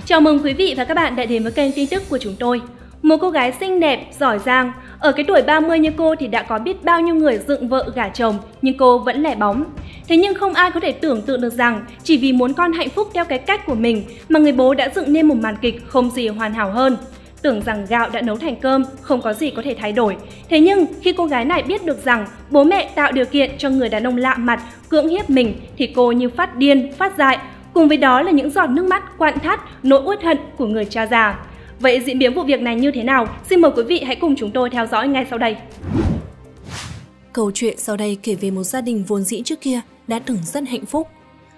Chào mừng quý vị và các bạn đã đến với kênh tin tức của chúng tôi. Một cô gái xinh đẹp, giỏi giang, ở cái tuổi 30 như cô thì đã có biết bao nhiêu người dựng vợ gả chồng, nhưng cô vẫn lẻ bóng. Thế nhưng không ai có thể tưởng tượng được rằng chỉ vì muốn con hạnh phúc theo cái cách của mình mà người bố đã dựng nên một màn kịch không gì hoàn hảo hơn. Tưởng rằng gạo đã nấu thành cơm, không có gì có thể thay đổi. Thế nhưng khi cô gái này biết được rằng bố mẹ tạo điều kiện cho người đàn ông lạ mặt cưỡng hiếp mình thì cô như phát điên, phát dại. Cùng với đó là những giọt nước mắt quặn thắt, nỗi uất hận của người cha già. Vậy diễn biến vụ việc này như thế nào? Xin mời quý vị hãy cùng chúng tôi theo dõi ngay sau đây. Câu chuyện sau đây kể về một gia đình vốn dĩ trước kia đã từng rất hạnh phúc.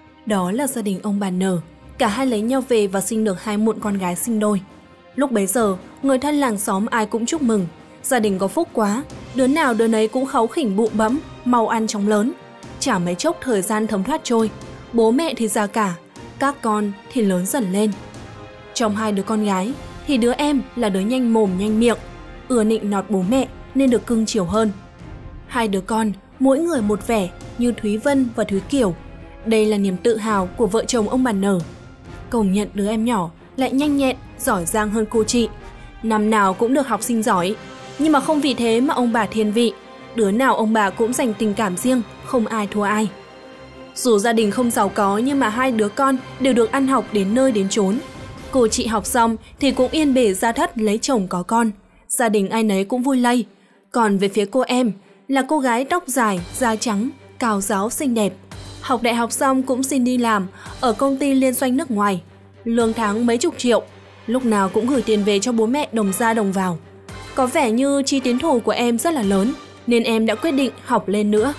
Đó là gia đình ông bà N. Cả hai lấy nhau về và sinh được hai muộn con gái sinh đôi. Lúc bấy giờ, người thân làng xóm ai cũng chúc mừng. Gia đình có phúc quá, đứa nào đứa nấy cũng kháu khỉnh bụ bẫm, mau ăn chóng lớn. Chả mấy chốc thời gian thấm thoát trôi, bố mẹ thì già cả, các con thì lớn dần lên. Trong hai đứa con gái thì đứa em là đứa nhanh mồm nhanh miệng, ưa nịnh nọt bố mẹ nên được cưng chiều hơn. Hai đứa con mỗi người một vẻ như Thúy Vân và Thúy Kiều. Đây là niềm tự hào của vợ chồng ông bà N. Công nhận đứa em nhỏ lại nhanh nhẹn, giỏi giang hơn cô chị. Năm nào cũng được học sinh giỏi, nhưng mà không vì thế mà ông bà thiên vị. Đứa nào ông bà cũng dành tình cảm riêng, không ai thua ai. Dù gia đình không giàu có nhưng mà hai đứa con đều được ăn học đến nơi đến chốn. Cô chị học xong thì cũng yên bề ra thất lấy chồng có con. Gia đình ai nấy cũng vui lây. Còn về phía cô em là cô gái tóc dài, da trắng, cao ráo xinh đẹp. Học đại học xong cũng xin đi làm ở công ty liên doanh nước ngoài. Lương tháng mấy chục triệu, lúc nào cũng gửi tiền về cho bố mẹ đồng ra đồng vào. Có vẻ như chi tiến thủ của em rất là lớn nên em đã quyết định học lên nữa.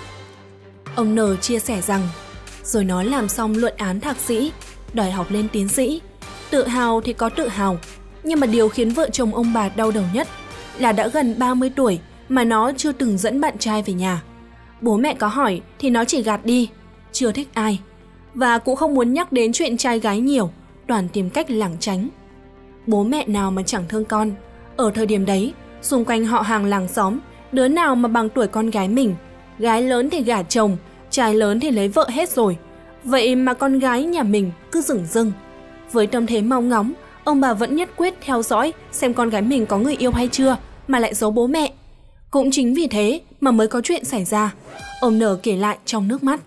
Ông N chia sẻ rằng rồi nó làm xong luận án thạc sĩ, đòi học lên tiến sĩ. Tự hào thì có tự hào, nhưng mà điều khiến vợ chồng ông bà đau đầu nhất là đã gần 30 tuổi mà nó chưa từng dẫn bạn trai về nhà. Bố mẹ có hỏi thì nó chỉ gạt đi, chưa thích ai. Và cũng không muốn nhắc đến chuyện trai gái nhiều, toàn tìm cách lảng tránh. Bố mẹ nào mà chẳng thương con. Ở thời điểm đấy, xung quanh họ hàng làng xóm, đứa nào mà bằng tuổi con gái mình. Gái lớn thì gả chồng, trai lớn thì lấy vợ hết rồi. Vậy mà con gái nhà mình cứ dửng dưng. Với tâm thế mong ngóng, ông bà vẫn nhất quyết theo dõi xem con gái mình có người yêu hay chưa mà lại giấu bố mẹ. Cũng chính vì thế mà mới có chuyện xảy ra. Ông N kể lại trong nước mắt.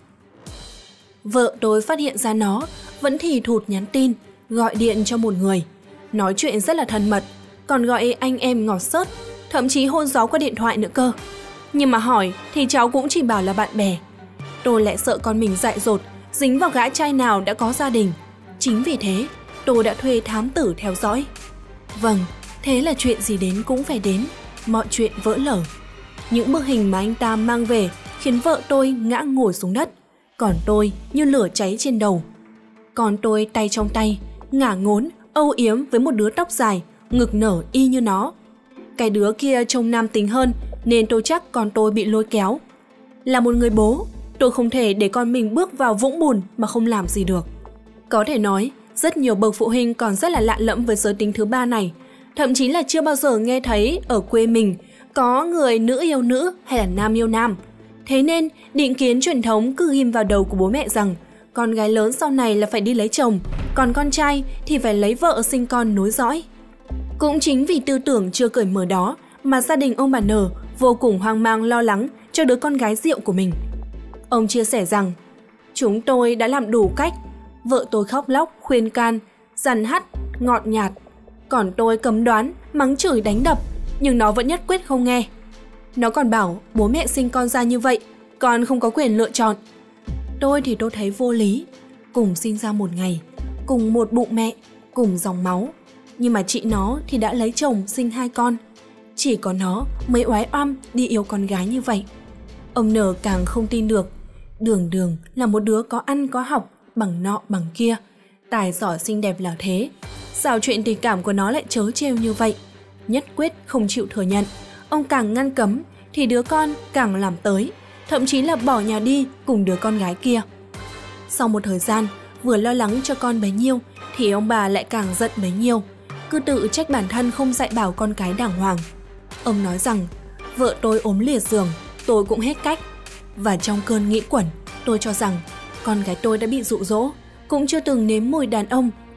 Vợ tôi phát hiện ra nó vẫn thì thụt nhắn tin, gọi điện cho một người. Nói chuyện rất là thân mật, còn gọi anh em ngọt xớt, thậm chí hôn gió qua điện thoại nữa cơ. Nhưng mà hỏi thì cháu cũng chỉ bảo là bạn bè. Tôi lại sợ con mình dại dột, dính vào gã trai nào đã có gia đình. Chính vì thế, tôi đã thuê thám tử theo dõi. Vâng, thế là chuyện gì đến cũng phải đến, mọi chuyện vỡ lở. Những bức hình mà anh ta mang về khiến vợ tôi ngã ngồi xuống đất, còn tôi như lửa cháy trên đầu. Còn tôi tay trong tay, ngả ngốn, âu yếm với một đứa tóc dài, ngực nở y như nó. Cái đứa kia trông nam tính hơn nên tôi chắc con tôi bị lôi kéo. Là một người bố, tôi không thể để con mình bước vào vũng bùn mà không làm gì được. Có thể nói, rất nhiều bậc phụ huynh còn rất là lạ lẫm với giới tính thứ ba này. Thậm chí là chưa bao giờ nghe thấy ở quê mình có người nữ yêu nữ hay là nam yêu nam. Thế nên, định kiến truyền thống cứ ghim vào đầu của bố mẹ rằng con gái lớn sau này là phải đi lấy chồng, còn con trai thì phải lấy vợ sinh con nối dõi. Cũng chính vì tư tưởng chưa cởi mở đó mà gia đình ông bà N vô cùng hoang mang lo lắng cho đứa con gái rượu của mình. Ông chia sẻ rằng, chúng tôi đã làm đủ cách. Vợ tôi khóc lóc, khuyên can, dằn hắt, ngọt nhạt. Còn tôi cấm đoán, mắng chửi đánh đập, nhưng nó vẫn nhất quyết không nghe. Nó còn bảo bố mẹ sinh con ra như vậy, con không có quyền lựa chọn. Tôi thì tôi thấy vô lý. Cùng sinh ra một ngày, cùng một bụng mẹ, cùng dòng máu. Nhưng mà chị nó thì đã lấy chồng sinh hai con. Chỉ có nó mới oái oăm đi yêu con gái như vậy. Ông N càng không tin được. Đường là một đứa có ăn có học, bằng nọ bằng kia, tài giỏi xinh đẹp là thế. Sao chuyện tình cảm của nó lại trớ trêu như vậy? Nhất quyết không chịu thừa nhận. Ông càng ngăn cấm thì đứa con càng làm tới, thậm chí là bỏ nhà đi cùng đứa con gái kia. Sau một thời gian, vừa lo lắng cho con bấy nhiêu thì ông bà lại càng giận bấy nhiêu, cứ tự trách bản thân không dạy bảo con cái đàng hoàng. Ông nói rằng, vợ tôi ốm liệt giường, tôi cũng hết cách. Và trong cơn nghĩ quẩn, tôi cho rằng con gái tôi đã bị dụ dỗ, cũng chưa từng nếm mùi đàn ông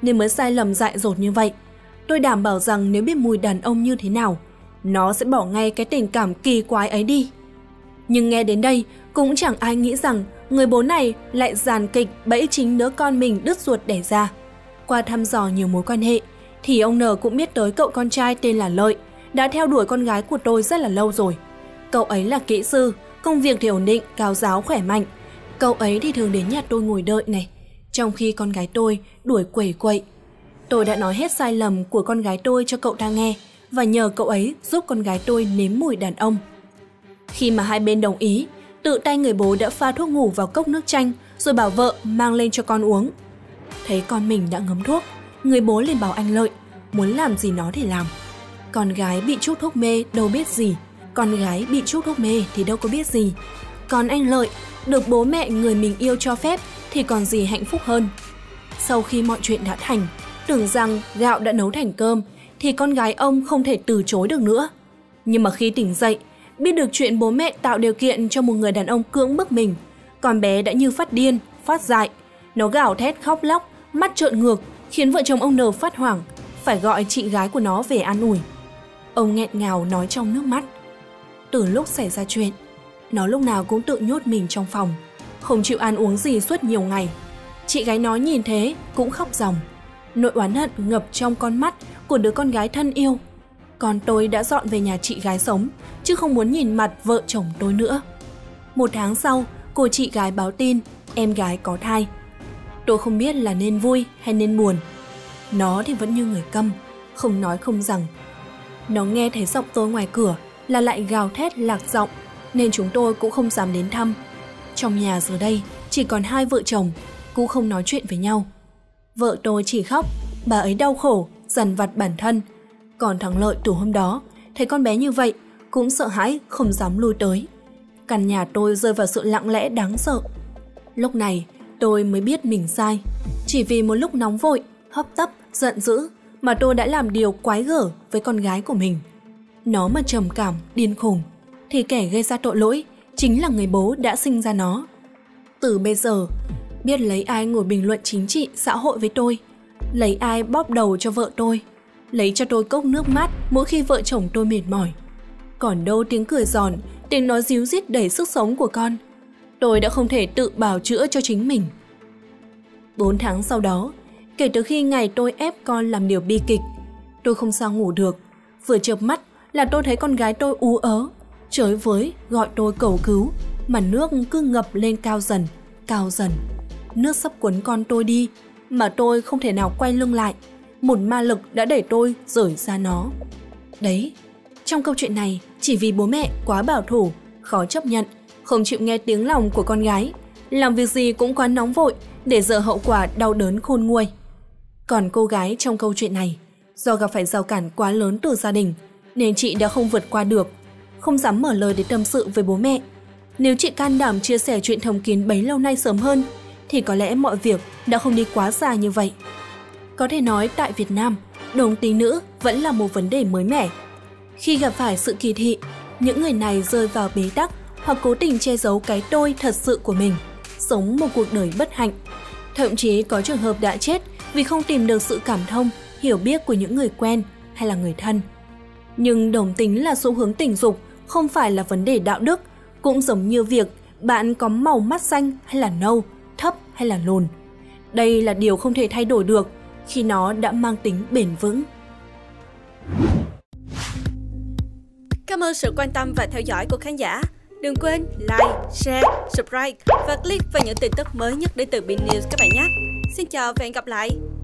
nên mới sai lầm dại dột như vậy. Tôi đảm bảo rằng nếu biết mùi đàn ông như thế nào, nó sẽ bỏ ngay cái tình cảm kỳ quái ấy đi. Nhưng nghe đến đây, cũng chẳng ai nghĩ rằng người bố này lại dàn kịch bẫy chính đứa con mình đứt ruột đẻ ra. Qua thăm dò nhiều mối quan hệ, thì ông N cũng biết tới cậu con trai tên là Lợi, đã theo đuổi con gái của tôi rất là lâu rồi. Cậu ấy là kỹ sư, công việc thì ổn định, cao giáo khỏe mạnh. Cậu ấy thì thường đến nhà tôi ngồi đợi này, trong khi con gái tôi đuổi quẩy quậy. Tôi đã nói hết sai lầm của con gái tôi cho cậu ta nghe và nhờ cậu ấy giúp con gái tôi nếm mùi đàn ông. Khi mà hai bên đồng ý, tự tay người bố đã pha thuốc ngủ vào cốc nước chanh rồi bảo vợ mang lên cho con uống. Thấy con mình đã ngấm thuốc, người bố liền bảo anh Lợi muốn làm gì nó thì làm. Con gái bị trút thuốc mê đâu biết gì, con gái bị trút thuốc mê thì đâu có biết gì. Còn anh Lợi được bố mẹ người mình yêu cho phép thì còn gì hạnh phúc hơn. Sau khi mọi chuyện đã thành, tưởng rằng gạo đã nấu thành cơm thì con gái ông không thể từ chối được nữa. Nhưng mà khi tỉnh dậy, biết được chuyện bố mẹ tạo điều kiện cho một người đàn ông cưỡng bức mình, con bé đã như phát điên, phát dại. Nó gào thét khóc lóc, mắt trợn ngược, khiến vợ chồng ông N phát hoảng, phải gọi chị gái của nó về an ủi. Ông nghẹn ngào nói trong nước mắt. Từ lúc xảy ra chuyện, nó lúc nào cũng tự nhốt mình trong phòng, không chịu ăn uống gì suốt nhiều ngày. Chị gái nó nhìn thế cũng khóc ròng. Nỗi oán hận ngập trong con mắt của đứa con gái thân yêu. Còn tôi đã dọn về nhà chị gái sống, chứ không muốn nhìn mặt vợ chồng tôi nữa. 1 tháng sau, cô chị gái báo tin em gái có thai. Tôi không biết là nên vui hay nên buồn. Nó thì vẫn như người câm, không nói không rằng. Nó nghe thấy giọng tôi ngoài cửa là lại gào thét lạc giọng, nên chúng tôi cũng không dám đến thăm. Trong nhà giờ đây chỉ còn hai vợ chồng, cũng không nói chuyện với nhau. Vợ tôi chỉ khóc, bà ấy đau khổ, dằn vặt bản thân. Còn thằng Lợi từ hôm đó, thấy con bé như vậy, cũng sợ hãi không dám lui tới. Căn nhà tôi rơi vào sự lặng lẽ đáng sợ. Lúc này tôi mới biết mình sai. Chỉ vì một lúc nóng vội, hấp tấp, giận dữ mà tôi đã làm điều quái gở với con gái của mình. Nó mà trầm cảm, điên khùng thì kẻ gây ra tội lỗi chính là người bố đã sinh ra nó. Từ bây giờ, biết lấy ai ngồi bình luận chính trị, xã hội với tôi, lấy ai bóp đầu cho vợ tôi, lấy cho tôi cốc nước mát mỗi khi vợ chồng tôi mệt mỏi. Còn đâu tiếng cười giòn, tiếng nói ríu rít đầy sức sống của con. Tôi đã không thể tự bào chữa cho chính mình. 4 tháng sau đó, kể từ khi ngày tôi ép con làm điều bi kịch, tôi không sao ngủ được. Vừa chợp mắt là tôi thấy con gái tôi ú ớ, chới với gọi tôi cầu cứu, mà nước cứ ngập lên cao dần, cao dần. Nước sắp cuốn con tôi đi, mà tôi không thể nào quay lưng lại. Một ma lực đã đẩy tôi rời xa nó. Đấy, trong câu chuyện này, chỉ vì bố mẹ quá bảo thủ, khó chấp nhận, không chịu nghe tiếng lòng của con gái, làm việc gì cũng quá nóng vội để dở hậu quả đau đớn khôn nguôi. Còn cô gái trong câu chuyện này, do gặp phải rào cản quá lớn từ gia đình, nên chị đã không vượt qua được, không dám mở lời để tâm sự với bố mẹ. Nếu chị can đảm chia sẻ chuyện thầm kín bấy lâu nay sớm hơn, thì có lẽ mọi việc đã không đi quá xa như vậy. Có thể nói tại Việt Nam, đồng tính nữ vẫn là một vấn đề mới mẻ. Khi gặp phải sự kỳ thị, những người này rơi vào bế tắc hoặc cố tình che giấu cái tôi thật sự của mình, sống một cuộc đời bất hạnh. Thậm chí có trường hợp đã chết vì không tìm được sự cảm thông, hiểu biết của những người quen hay là người thân. Nhưng đồng tính là xu hướng tình dục, không phải là vấn đề đạo đức, cũng giống như việc bạn có màu mắt xanh hay là nâu, thấp hay là lùn. Đây là điều không thể thay đổi được khi nó đã mang tính bền vững. Cảm ơn sự quan tâm và theo dõi của khán giả. Đừng quên like, share, subscribe và click vào những tin tức mới nhất đến từ BIN News các bạn nhé. Xin chào và hẹn gặp lại.